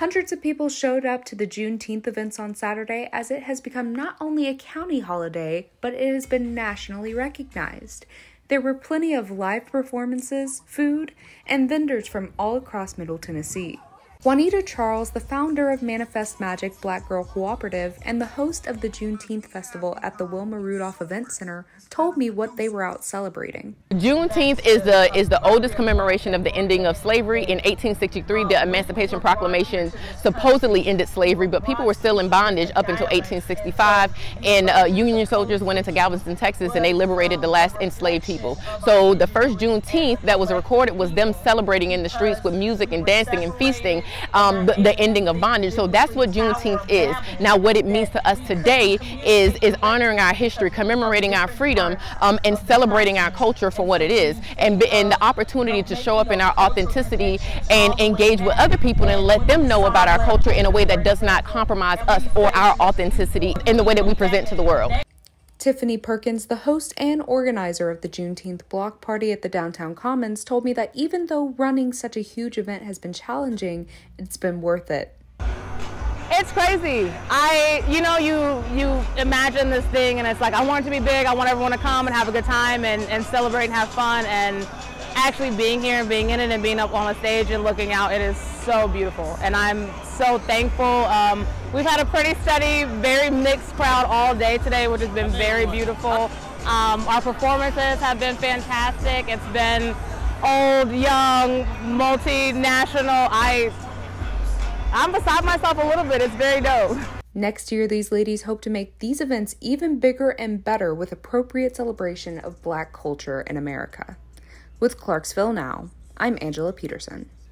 Hundreds of people showed up to the Juneteenth events on Saturday as it has become not only a county holiday, but it has been nationally recognized. There were plenty of live performances, food, and vendors from all across Middle Tennessee. Juanita Charles, the founder of Manifest Magic Black Girl Cooperative and the host of the Juneteenth Festival at the Wilma Rudolph Event Center, told me what they were out celebrating. Juneteenth is the oldest commemoration of the ending of slavery. In 1863, the Emancipation Proclamation supposedly ended slavery, but people were still in bondage up until 1865, and Union soldiers went into Galveston, Texas, and they liberated the last enslaved people. So the first Juneteenth that was recorded was them celebrating in the streets with music and dancing and feasting the ending of bondage. So that's what Juneteenth is. Now what it means to us today is honoring our history, commemorating our freedom, and celebrating our culture for what it is, and the opportunity to show up in our authenticity and engage with other people and let them know about our culture in a way that does not compromise us or our authenticity in the way that we present to the world. Tiffany Perkins, the host and organizer of the Juneteenth block party at the Downtown Commons, told me that even though running such a huge event has been challenging, it's been worth it. It's crazy. You imagine this thing and it's like, I want it to be big, I want everyone to come and have a good time and celebrate and have fun, and actually being here and being in it and being up on a stage and looking out, it is so beautiful, and I'm so thankful. We've had a pretty steady, very mixed crowd all day today, which has been very beautiful. Our performances have been fantastic. It's been old, young, multinational. I'm beside myself a little bit. It's very dope. Next year, these ladies hope to make these events even bigger and better with appropriate celebration of Black culture in America. With Clarksville Now, I'm Angela Peterson.